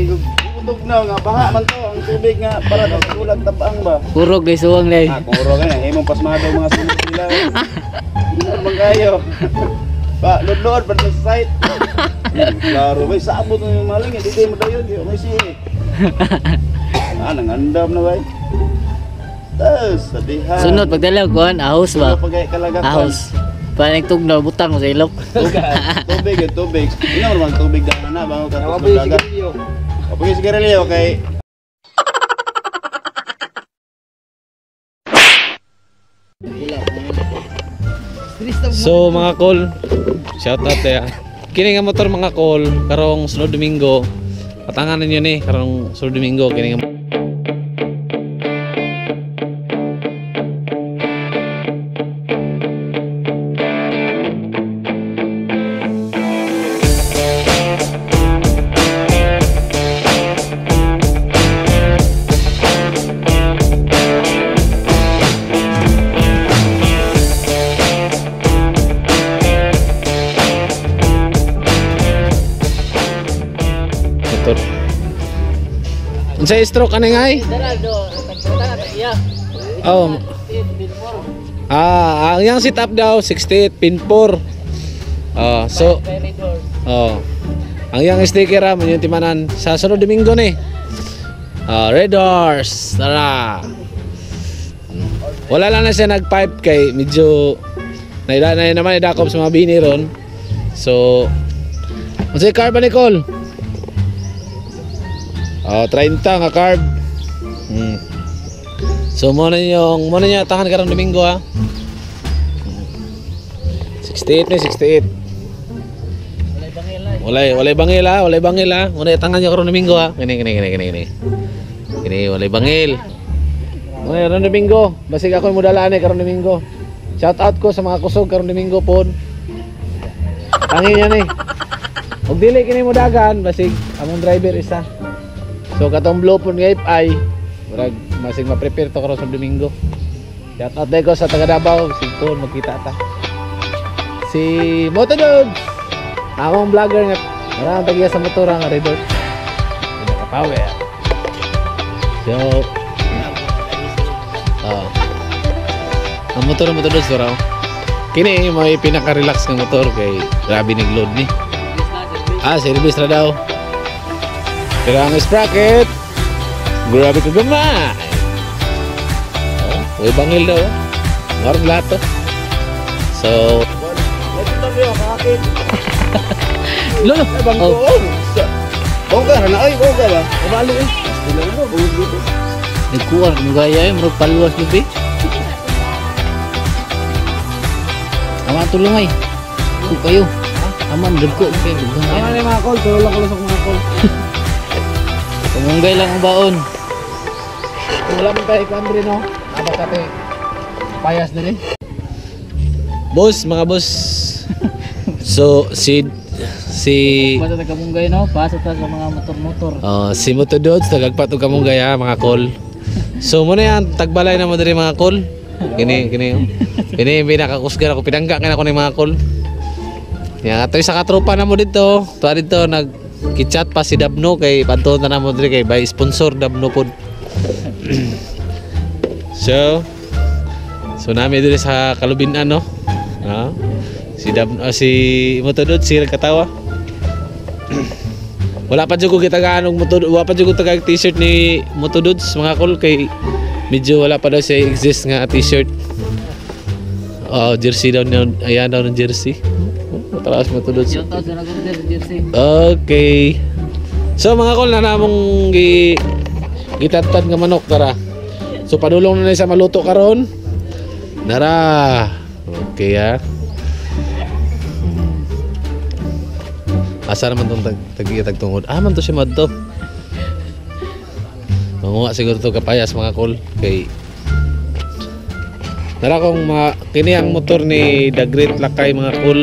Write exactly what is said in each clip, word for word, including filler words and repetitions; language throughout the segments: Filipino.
Tug na nga baha man to ang tubig nga para sa gulag tabang ba. Kurog guys suwang lay. Ah, kurog na himong pasmado mga sunod nila. Ano man kayo? Ba, load-load pa sa site. Klaro bay sabot ng maling hindi mo dayon di may si. Ah, nangandam na bay. Tas, sadihan. Sunod pagdalaw kuan ahos ba? Pagay kalagapan. Ahos. Paning tugnaw butang mo sa ilok. Tubig, tubig. Ino man tubig dahon na bago ka dagat. Pagay sigarilyo kay So mga kol, shout out ya. Kini nga motor mga kol, karong sunod Domingo. Patangan ninyo ni karong sunod Domingo kini nga sa stroke ano nga eh? Oh. Ah, ang yang sit up daw sixty-eight pin four. Oh, so oh. Ang yang sticker ah yung timanan sa sunod Domingo ni. Ah, Red Horse. Tara. Wala lang na siya nag-pipe kay medyo naida na naman idakop sa mga bini ron. So, unsay carb ba Nicole? Oh, thirty nga carb. Hmm. So muna yung muna niya tahan karong Domingo ha. sixty-eight ni sixty-eight. Walay bangila. Walay walay bangila, walay bangila. Muna tangan niya karong Domingo ha. Kini kini kini kini kini. Kini walay bangil. Muna karong Domingo. Basig ako mo dalaan karong Domingo. Shout out ko sa mga kusog karong Domingo pod. Tangin niya ni. Og dili kini mo dagan basig among driver isa. So katong blow po ng ay murag masig ma-prepare to karon sa Domingo. Shout out day ko sa taga Davao, sigton magkita ta. Si Motodogs. Akong vlogger nga marang tagiya sa motor nga Redor. Nakapower. So ah. Ang motor ng Motodogs raw. Kini may pinaka-relax nga motor kay grabe nig load ni. Ah, service ra daw. Pero ang sprocket, grabe ka gamay. Oh, may bangil daw. Ngarang lahat to. So, ito tabi ako kakakit. Lolo. Bangko. Bongga na ay bongga ba? Kabalo eh. Dila mo bongga dito. Nagkuha mo gaya eh murag paluwas lubi. Ama tulong ay. Ku kayo. Aman dagko kayo. Ano ni mga kol, tulong ko sa mga kol. Tumunggay lang ang baon. Wala man tayo Andre no. Dapat kate payas din eh. boss, mga boss. So si si Basta taga-munggay no, pasok ta sa mga motor-motor. uh, si Motodogs tagagpat og kamunggay ha, mga kol. So muna yan tagbalay na mo diri mga kol. Kini kini kini pinakakusgar ako pinangga kana ko ni mga kol. Ya ato sa katropa na mo dito. Tuwa dito nag kichat pa si Dabno kay padto na mo diri kay by sponsor Dabno pod. So so nami diri sa Kalubinan no. Ha? Si Dabno uh, si Motodogs si katawa. Wala pa jud ko gitagaan og Motodogs, wala pa jud ko tagag t-shirt ni Motodogs mga kol kay medyo wala pa daw siya exist nga t-shirt. Oh, jersey daw na ayan daw ng jersey. Talas Motodogs. Okay. So mga kol na namong gi gitatad nga manok tara. So padulong na, na sa maluto karon. Nara. Okay ha. Asa naman tong tag tungod. Ah man to si Madto. Manguha siguro to kapayas mga kol kay Nara kong mga kini ang motor ni The Great Lakay mga kol.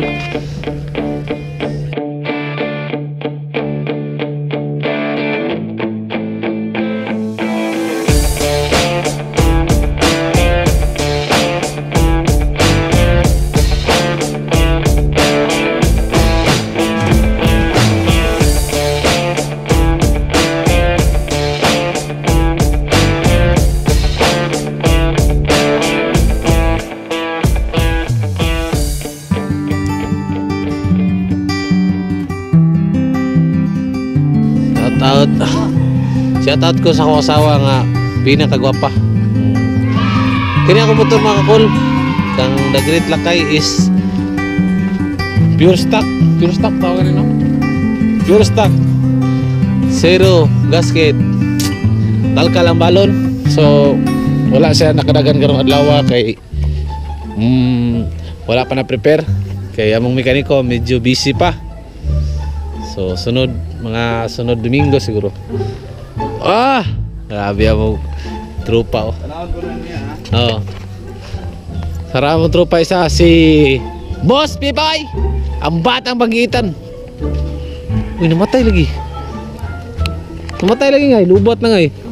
out. Shout out ko sa akong asawa nga pinakagwapa. Kini ako motor mga kakol. Kang the Great Lakay is pure stock. Pure stock tawagan nino. Pure stock. Zero gasket. Talka lang balon. So wala siya nakadagan karong adlaw kay mm, wala pa na prepare. Kay among mekaniko medyo busy pa. So sunod mga sunod Domingo siguro. Ah, grabe mo tropa oh. Tanawon ko na niya ha. Oo. Sarap mo tropa isa si Boss Pipay. Ang batang Bagitan. Uy, namatay lagi. Namatay lagi nga, lubot na nga eh.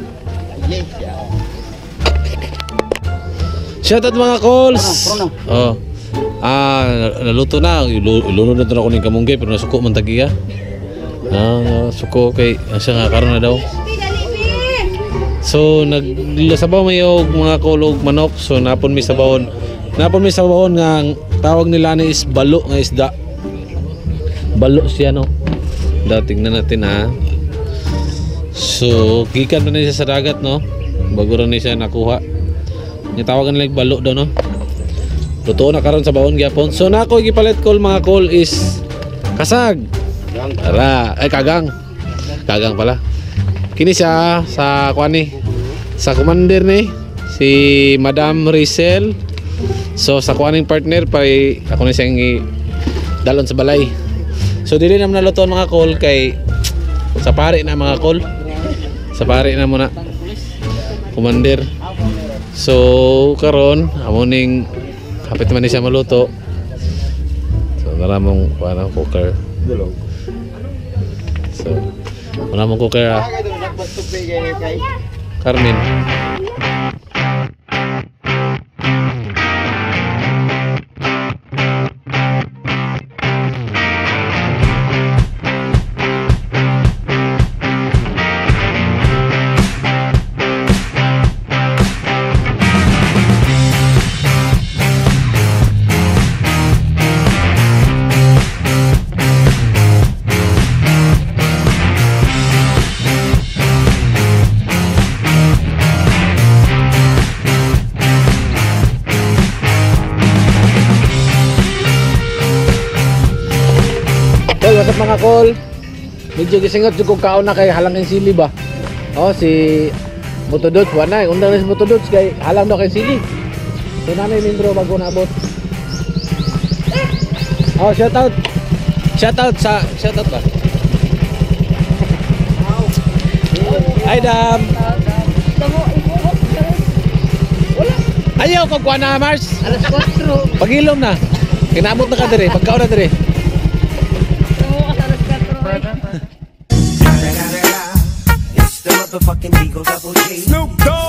Shoutout mga calls. Oh. Ah, naluto na. Ilunod na ito ako ng kamunggay pero nasuko man tagiya. Ah, suko kay asa nga karon na daw. So naglasabaw may og mga kulog manok. So napon mi sabawon. Napon mi sabawon nga ang tawag nila ni is balo nga isda. Balo siya no. Dating na natin ha. So gikan na siya sa dagat no. Bago ra ni siya nakuha. Ni tawagan nila balo daw no. Luto na karon sa bawon gyapon. So nako gipalit call mga call is kasag. Ara, ay kagang. Kagang pala. Kini siya sa kuan ni. Sa commander ni si Madam Rizal. So sa kuaning partner pa ako ni siyang dalon sa balay. So dili na nalutuan mga call kay sa pare na mga call. Sa pare na muna. Commander. So karon amo ning kapit man ni siya maluto. So naramong parang cooker. So wala mong cooker ah. Carmen. What's up mga call? Medyo gisingot jud kog kaon na kay halang kay sili ba. Oh si Motodots wala na undang si Motodots kay halang daw kay sili. So nanay membro bago naabot. Oh shout out. Shout out sa shout out ba? Hi Dam. Wala. Ayaw kog kuan na Mars. Alas kwatro. Pagilom na. Kinabot na ka dire, pagkaon na dire. It's the motherfucking Eagle Double G. Snoop Dogg.